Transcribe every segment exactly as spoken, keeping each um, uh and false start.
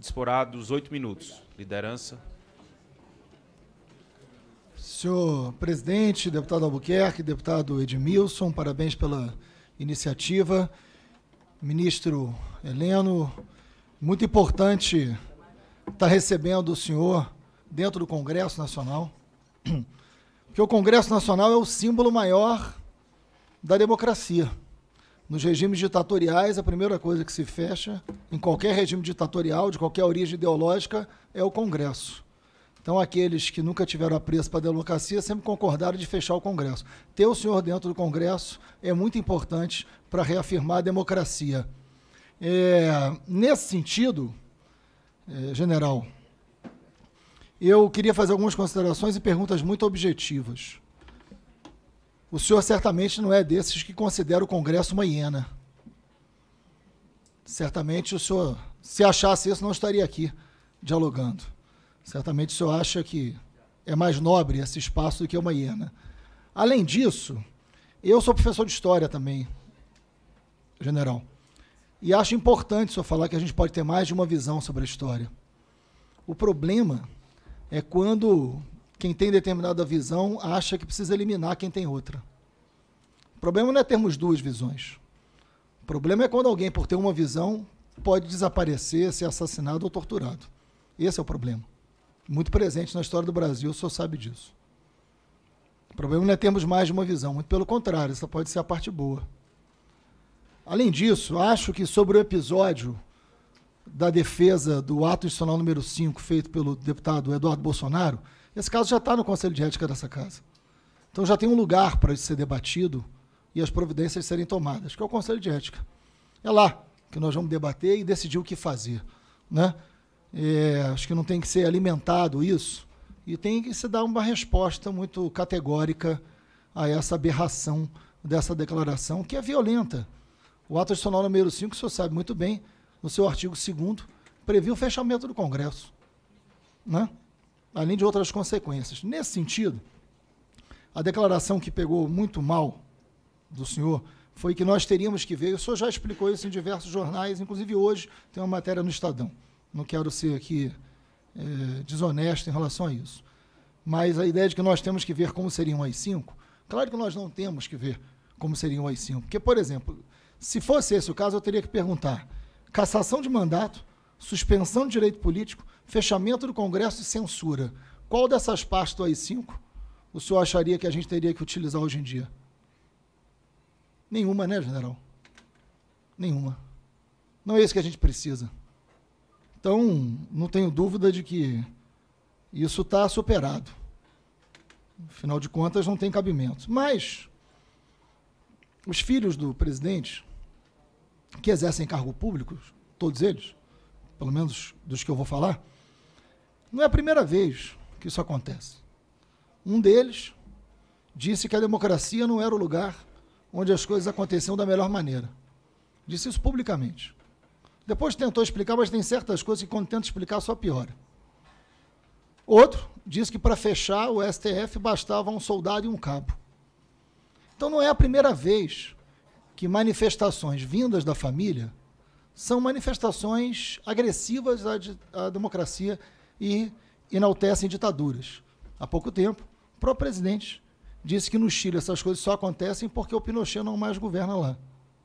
disporá dos oito minutos. Liderança. Senhor presidente, deputado Albuquerque, deputado Edmilson, parabéns pela iniciativa. Ministro Heleno, muito importante estar recebendo o senhor dentro do Congresso Nacional, porque o Congresso Nacional é o símbolo maior da democracia. Nos regimes ditatoriais, a primeira coisa que se fecha, em qualquer regime ditatorial, de qualquer origem ideológica, é o Congresso. Então, aqueles que nunca tiveram apreço para a democracia sempre concordaram de fechar o Congresso. Ter o senhor dentro do Congresso é muito importante para reafirmar a democracia. É, nesse sentido, é, general, eu queria fazer algumas considerações e perguntas muito objetivas. O senhor certamente não é desses que considera o Congresso uma hiena. Certamente o senhor, se achasse isso, não estaria aqui dialogando. Certamente o senhor acha que é mais nobre esse espaço do que uma hiena. Além disso, eu sou professor de História também, general, e acho importante o senhor falar que a gente pode ter mais de uma visão sobre a história. O problema é quando quem tem determinada visão acha que precisa eliminar quem tem outra. O problema não é termos duas visões. O problema é quando alguém, por ter uma visão, pode desaparecer, ser assassinado ou torturado. Esse é o problema. Muito presente na história do Brasil, o senhor sabe disso. O problema não é termos mais de uma visão, muito pelo contrário, essa pode ser a parte boa. Além disso, acho que sobre o episódio da defesa do ato institucional número cinco, feito pelo deputado Eduardo Bolsonaro, esse caso já está no Conselho de Ética dessa casa. Então já tem um lugar para isso ser debatido e as providências serem tomadas, que é o Conselho de Ética. É lá que nós vamos debater e decidir o que fazer, né? É, acho que não tem que ser alimentado isso e tem que se dar uma resposta muito categórica a essa aberração dessa declaração, que é violenta. O ato institucional número cinco, o senhor sabe muito bem, no seu artigo segundo, previu o fechamento do Congresso, né? Além de outras consequências. Nesse sentido, a declaração que pegou muito mal do senhor foi que nós teríamos que ver, o senhor já explicou isso em diversos jornais, inclusive hoje tem uma matéria no Estadão. Não quero ser aqui é, desonesto em relação a isso. Mas a ideia de que nós temos que ver como seriam as cinco, claro que nós não temos que ver como seriam as cinco. Porque, por exemplo, se fosse esse o caso, eu teria que perguntar: cassação de mandato, suspensão de direito político, fechamento do Congresso e censura. Qual dessas partes do A I cinco o senhor acharia que a gente teria que utilizar hoje em dia? Nenhuma, né, general? Nenhuma. Não é isso que a gente precisa. Então, não tenho dúvida de que isso está superado. Afinal de contas, não tem cabimento. Mas os filhos do presidente, que exercem cargo público, todos eles, pelo menos dos que eu vou falar, não é a primeira vez que isso acontece. Um deles disse que a democracia não era o lugar onde as coisas aconteciam da melhor maneira. Disse isso publicamente. Depois tentou explicar, mas tem certas coisas que quando tenta explicar só piora. Outro disse que para fechar o S T F bastava um soldado e um cabo. Então não é a primeira vez que manifestações vindas da família são manifestações agressivas à, à democracia e enaltecem ditaduras. Há pouco tempo, o próprio presidente disse que no Chile essas coisas só acontecem porque o Pinochet não mais governa lá.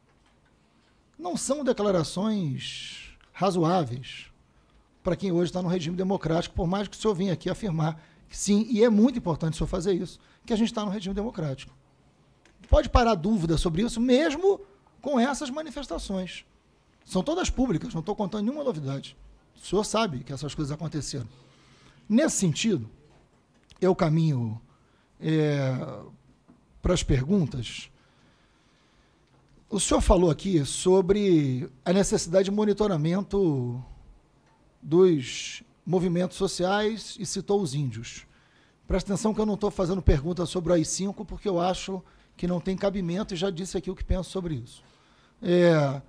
Não são declarações razoáveis para quem hoje está no regime democrático, por mais que o senhor venha aqui afirmar que sim, e é muito importante o senhor fazer isso, que a gente está no regime democrático. Pode parar dúvida sobre isso, mesmo com essas manifestações. São todas públicas, não estou contando nenhuma novidade. O senhor sabe que essas coisas aconteceram. Nesse sentido, eu caminho é, para as perguntas. O senhor falou aqui sobre a necessidade de monitoramento dos movimentos sociais e citou os índios. Presta atenção que eu não estou fazendo pergunta sobre o A I cinco, porque eu acho que não tem cabimento e já disse aqui o que penso sobre isso. É,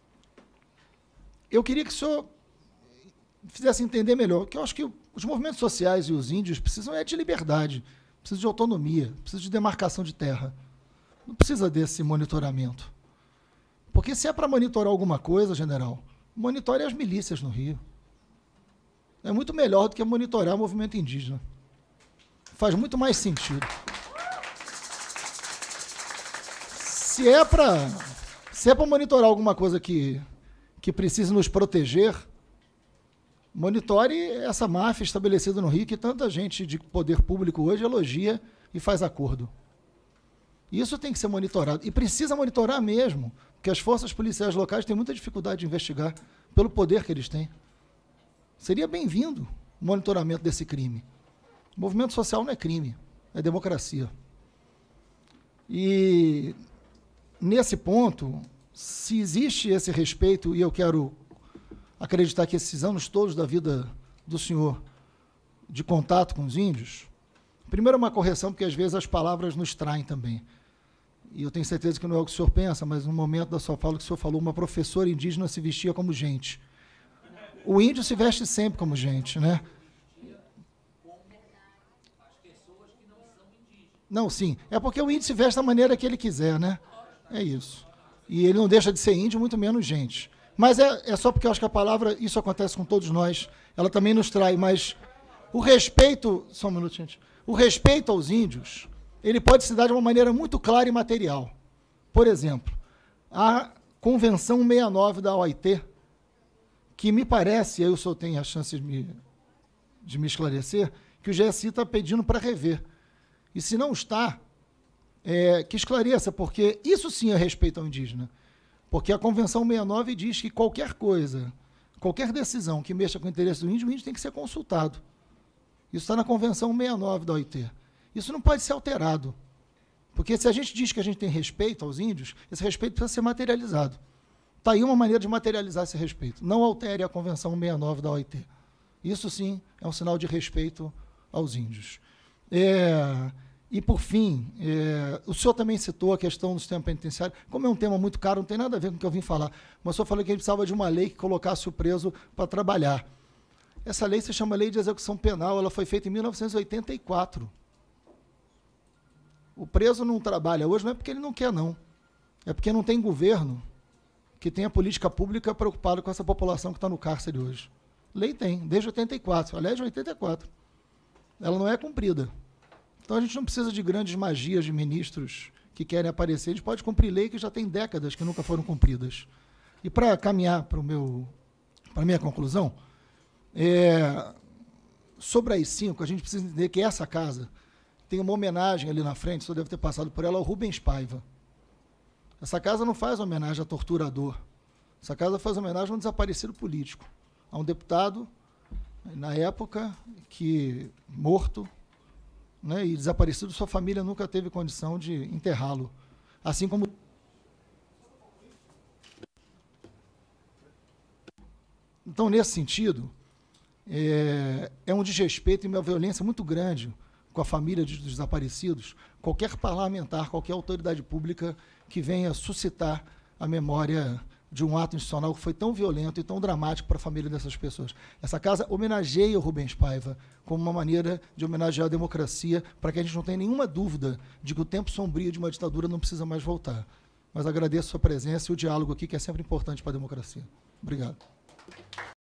eu queria que o senhor fizesse entender melhor, que eu acho que os movimentos sociais e os índios precisam é de liberdade, precisam de autonomia, precisam de demarcação de terra. Não precisa desse monitoramento. Porque se é para monitorar alguma coisa, general, monitore as milícias no Rio. é muito melhor do que monitorar o movimento indígena. Faz muito mais sentido. Se é para se é para monitorar alguma coisa que, que precise nos proteger, monitore essa máfia estabelecida no Rio, que tanta gente de poder público hoje elogia e faz acordo. Isso tem que ser monitorado. E precisa monitorar mesmo, porque as forças policiais locais têm muita dificuldade de investigar pelo poder que eles têm. Seria bem-vindo o monitoramento desse crime. O movimento social não é crime, é democracia. E, nesse ponto, se existe esse respeito, e eu quero acreditar que esses anos todos da vida do senhor de contato com os índios, primeiro é uma correção, porque às vezes as palavras nos traem também. E eu tenho certeza que não é o que o senhor pensa, mas no momento da sua fala que o senhor falou, uma professora indígena se vestia como gente. O índio se veste sempre como gente, né? Não, sim. É porque o índio se veste da maneira que ele quiser, né? É isso. E ele não deixa de ser índio, muito menos gente. Mas é, é só porque eu acho que a palavra, isso acontece com todos nós, ela também nos trai, mas o respeito, só um minuto, gente, o respeito aos índios, ele pode se dar de uma maneira muito clara e material. Por exemplo, a Convenção sessenta e nove da O I T, que me parece, aí o senhor tem a chance de me, de me esclarecer, que o G S I está pedindo para rever. E se não está, é, que esclareça, porque isso sim é respeito ao indígena. Porque a Convenção sessenta e nove diz que qualquer coisa, qualquer decisão que mexa com o interesse do índio, o índio tem que ser consultado. Isso está na Convenção sessenta e nove da O I T. Isso não pode ser alterado. Porque se a gente diz que a gente tem respeito aos índios, esse respeito precisa ser materializado. Está aí uma maneira de materializar esse respeito. Não altere a Convenção sessenta e nove da O I T. Isso sim é um sinal de respeito aos índios. É, e, por fim, é, o senhor também citou a questão do sistema penitenciário. Como é um tema muito caro, não tem nada a ver com o que eu vim falar, mas o senhor falou que a gente precisava de uma lei que colocasse o preso para trabalhar. Essa lei se chama Lei de Execução Penal, ela foi feita em mil novecentos e oitenta e quatro. O preso não trabalha hoje, não é porque ele não quer, não. É porque não tem governo que tenha política pública preocupada com essa população que está no cárcere hoje. Lei tem, desde oitenta e quatro, aliás, de oitenta e quatro. Ela não é cumprida. Então a gente não precisa de grandes magias de ministros que querem aparecer, a gente pode cumprir lei que já tem décadas que nunca foram cumpridas. E para caminhar para a minha conclusão, é, sobre as cinco, a gente precisa entender que essa casa tem uma homenagem ali na frente, o senhor deve ter passado por ela, ao Rubens Paiva. Essa casa não faz homenagem a torturador. Essa casa faz homenagem a um desaparecido político, a um deputado, na época, que morto, né, e desaparecido, sua família nunca teve condição de enterrá-lo. Assim como... Então, nesse sentido, é, é um desrespeito e uma violência muito grande com a família dos desaparecidos, qualquer parlamentar, qualquer autoridade pública que venha suscitar a memória de um ato institucional que foi tão violento e tão dramático para a família dessas pessoas. Essa casa homenageia o Rubens Paiva como uma maneira de homenagear a democracia, para que a gente não tenha nenhuma dúvida de que o tempo sombrio de uma ditadura não precisa mais voltar. Mas agradeço a sua presença e o diálogo aqui, que é sempre importante para a democracia. Obrigado.